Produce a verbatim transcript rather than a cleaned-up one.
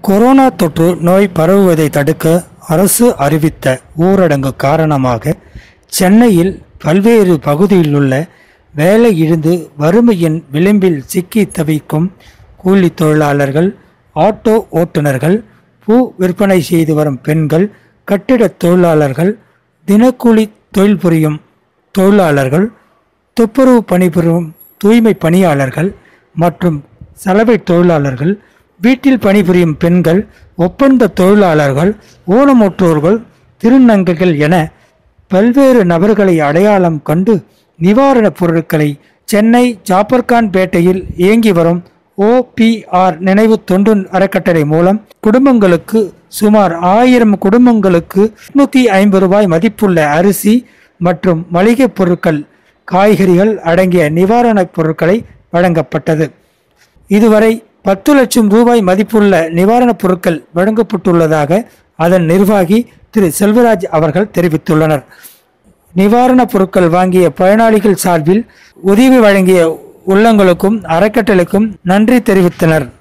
Corona தொற்று நோய் பரவுவதை தடுக்க அரசு அறிவித்த ஊரடங்கு காரணமாக சென்னையில் பல்வேறு பகுதியிலுள்ள வேலை இழந்து வறுமையின் விளிம்பில் சிக்கி தவிக்கும் கூலி தொழிலாளர்கள், ஆட்டோ ஓட்டுநர்கள், பூ விற்பனை செய்து வரும் பெண்கள், கட்டிட தொழிலாளர்கள், தினக்கூலி தொழில் புரியும் தொழிலாளர்கள், துப்புரவு பணிபுரியும் தூய்மை பணியாளர்கள் மற்றும் சலவை தொழிலாளர்கள், வீட்டில் பணிபுரியும் பெண்கள், ஒப்பந்த தொழிலாளர்கள், ஊனமுற்றோர்கள், திருநங்கைகள் என பல்வேறு நபர்களை அடையாளம் கண்டு நிவாரணப் பொருட்களை சென்னை ஜாபர்கான் பேட்டையில் இயங்கி வரும் ஓ பி ஆர் நினைவு தொண்டு அறக்கட்டளை மூலம் குடும்பங்களுக்கு சுமார் ஆயிரம் குடும்பங்களுக்கு எட்நூத்தி ஐம்பது ரூபாய் மதிப்புள்ள அரிசி மற்றும் மளிகை பொருட்கள், காய்கறிகள் அடங்கிய நிவாரணப் பொருட்களை வழங்கப்பட்டது. இதுவரை பத்து லட்சம் ரூபாய் மதிப்புள்ள நிவாரணப் பொருட்கள் வழங்கப்பட்டுள்ளதாக அதன் நிர்வாகி திரு செல்வராஜ் அவர்கள் தெரிவித்துள்ளனர். நிவாரணப் பொருட்கள் வாங்கிய பயனாளிகள் சார்பில் உதவி வழங்கிய உள்ளங்களுக்கும் அறக்கட்டளைக்கும் நன்றி தெரிவித்தனர்.